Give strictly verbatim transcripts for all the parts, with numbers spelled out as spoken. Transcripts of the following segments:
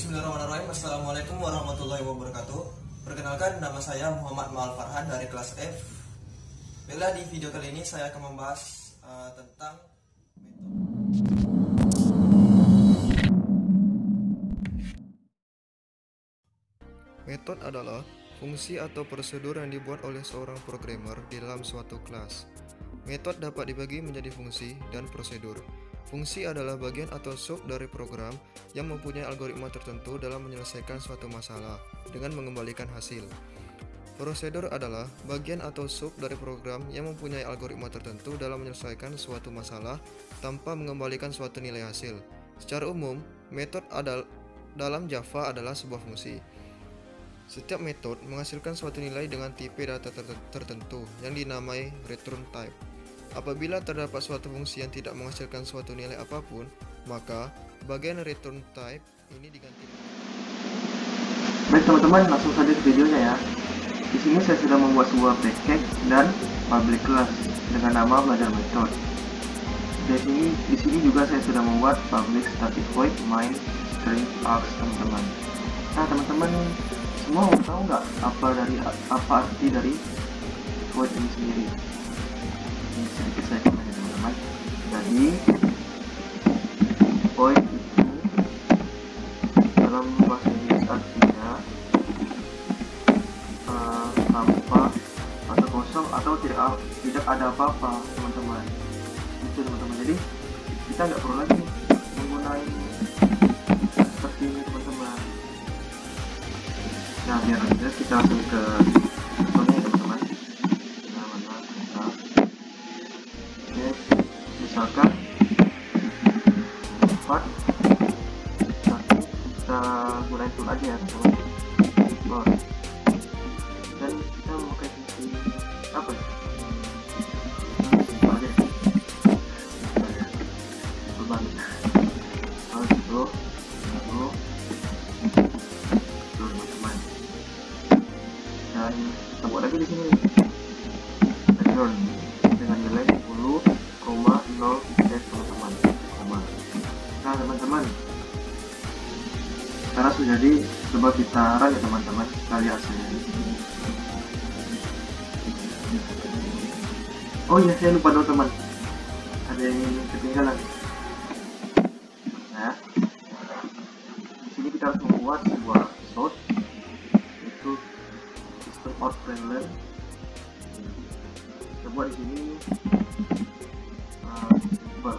Bismillahirrahmanirrahim. Assalamualaikum warahmatullahi wabarakatuh. Perkenalkan, nama saya Muhammad Ma'al Farhan dari kelas F. Bila di video kali ini saya akan membahas uh, tentang metode adalah fungsi atau prosedur yang dibuat oleh seorang programmer di dalam suatu kelas. Metode dapat dibagi menjadi fungsi dan prosedur. Fungsi adalah bagian atau sub dari program yang mempunyai algoritma tertentu dalam menyelesaikan suatu masalah dengan mengembalikan hasil. Prosedur adalah bagian atau sub dari program yang mempunyai algoritma tertentu dalam menyelesaikan suatu masalah tanpa mengembalikan suatu nilai hasil. Secara umum, metode adal dalam Java adalah sebuah fungsi. Setiap metode menghasilkan suatu nilai dengan tipe data tertentu yang dinamai return type. Apabila terdapat suatu fungsi yang tidak menghasilkan suatu nilai apapun, maka bagian return type ini diganti. Baik teman-teman, langsung saja ke videonya ya. Di sini saya sudah membuat sebuah package dan public class dengan nama belajar method. Di sini, di sini juga saya sudah membuat public static void main string args teman-teman. Nah teman-teman semua mau tahu nggak apa dari apa arti dari void ini sendiri? Ini sedikit saya komen ya teman-teman. Jadi void itu dalam bahasa Inggris artinya uh, tanpa atau kosong atau tidak tidak ada apa-apa teman-teman. Itu teman-teman. Jadi kita nggak perlu lagi menggunakan seperti ini teman-teman. Nah biar nanti kita langsung ke contohnya teman-teman. Nah mana kita oke, misalkan empat satu kita gunain tool aja ya teman-teman. Import. Dan kita memakai fungsi apa ya? Simpel aja. Simpel ya. Simpel banget. Lalu itu lalu teman-teman. Dan kita buat lagi di sini return dengan nilai sepuluh koma nol teman-teman. Nah teman-teman, karena sudah jadi, coba kita run ya teman-teman. Kita lihat hasilnya. Oh iya, saya lupa dong teman, ada yang ketinggalan. Nah, di sini kita harus membuat sebuah episode yaitu system out friendly. Kita buat di sini uh, simple.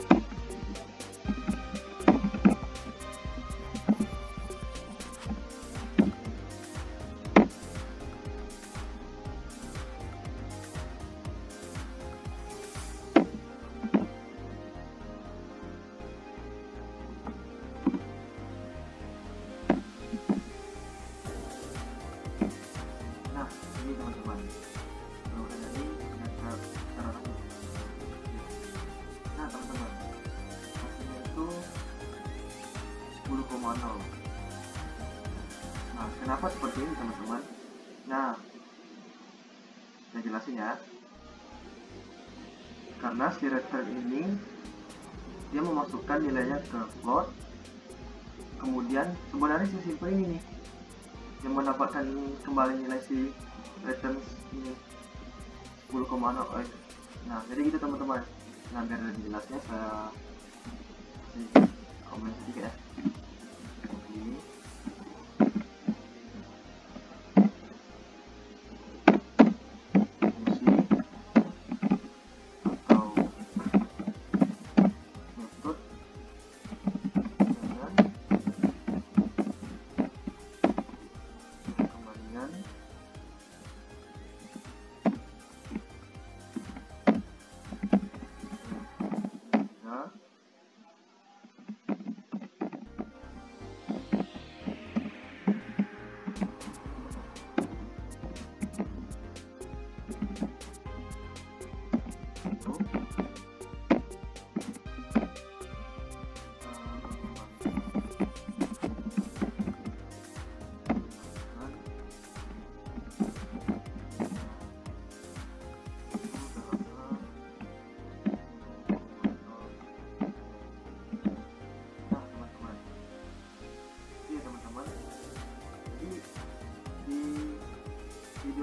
Nah, ini teman-teman. Kalau udah jadi, kita taruh lagi. Nah, teman-teman, hasilnya itu sepuluh koma nol. Nah, kenapa seperti ini, teman-teman? Nah, saya jelasin ya. Karena si return ini dia memasukkan nilainya ke float. Kemudian sebenarnya si simple ini nih yang mendapatkan kembali nilai si return ini sepuluh koma nol. Nah jadi gitu teman-teman. Nah biar lebih jelasnya saya kasih komen sedikit ya. Ini fungsi atau metode dengan kembalian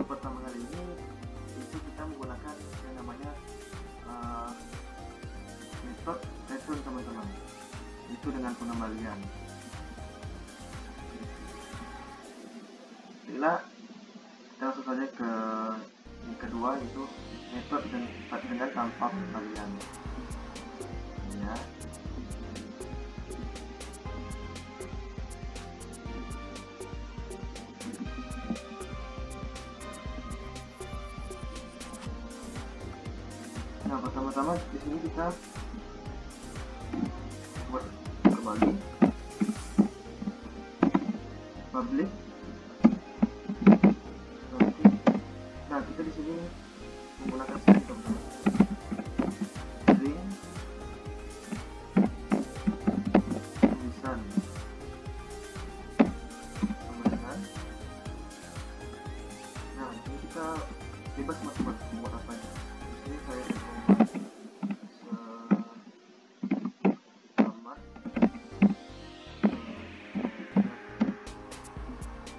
pertama kali ini itu kita menggunakan yang namanya uh, metode return teman-teman, itu dengan pengembalian. Bila kita langsung saja ke yang kedua, itu metode dengan, dengan tanpa pengembalian ya. Nah, pertama-tama di sini kita buat kembali public. Nah, kita di sini menggunakan string teman-teman. String tulisan sama dengan. Nah, di sini kita bebas mas-mas buat apa aja. Di sini saya membuat sama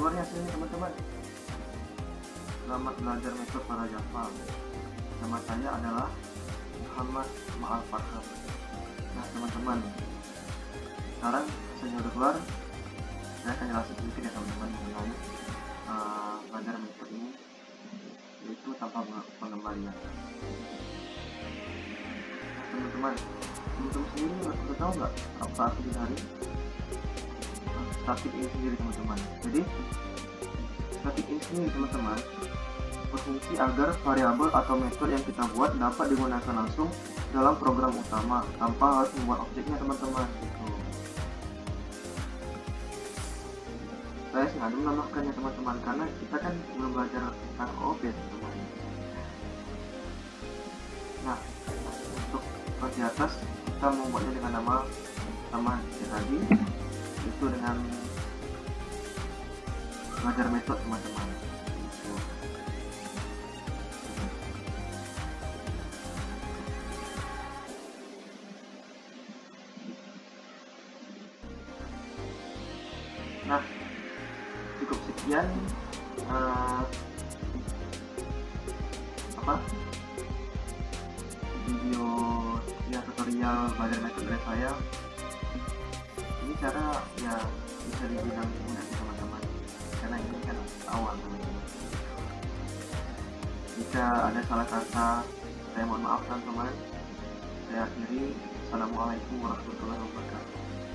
keluarnya sini teman-teman. Selamat belajar metode para Java. Nama saya adalah Muhammad Ma'al Farhan. Nah teman-teman, sekarang hasilnya udah keluar. Saya akan jelasin sedikit ya teman-teman mengenai uh, belajar metode ini, yaitu tanpa pengembalian. Nah teman-teman, teman-teman sendiri udah tahu nggak apa arti dari static ini sendiri teman-teman? Jadi static ini sendiri teman-teman berfungsi agar variabel atau metode yang kita buat dapat digunakan langsung dalam program utama tanpa harus membuat objeknya teman-teman. Gitu. Saya sengaja menambahkannya teman-teman karena kita kan belum belajar tentang O O P teman-teman. Nah, untuk di atas kita membuatnya dengan nama sama tadi, itu dengan belajar metode teman-teman. Nah, cukup sekian uh, apa video ya tutorial belajar metode dari saya. Ini cara ya bisa dibilang mudah sih teman-teman, karena ini kan awal teman-teman. Jika ada salah kata, saya mohon maaf teman-teman. Saya akhiri. Assalamualaikum warahmatullahi wabarakatuh.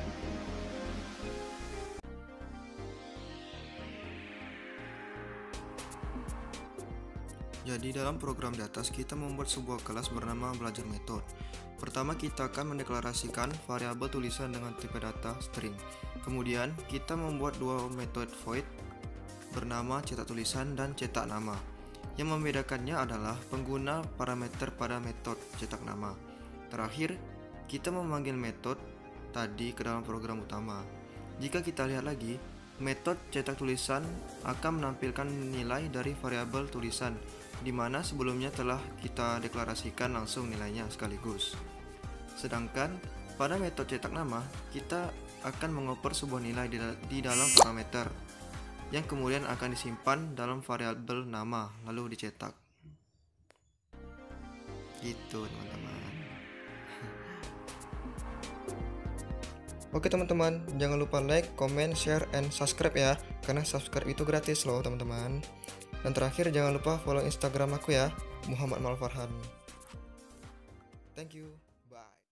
Jadi dalam program di atas kita membuat sebuah kelas bernama belajar metode. Pertama kita akan mendeklarasikan variabel tulisan dengan tipe data string. Kemudian kita membuat dua metode void bernama cetak tulisan dan cetak nama. Yang membedakannya adalah pengguna parameter pada metode cetak nama. Terakhir kita memanggil metode tadi ke dalam program utama. Jika kita lihat lagi, metode cetak tulisan akan menampilkan nilai dari variabel tulisan, di mana sebelumnya telah kita deklarasikan langsung nilainya sekaligus. Sedangkan pada metode cetak nama, kita akan mengoper sebuah nilai di dalam parameter yang kemudian akan disimpan dalam variabel nama lalu dicetak. Gitu teman-teman. Oke teman-teman, jangan lupa like, comment, share, and subscribe ya, karena subscribe itu gratis loh teman-teman. Dan terakhir jangan lupa follow Instagram aku ya, Muhammad Ma'al Farhan.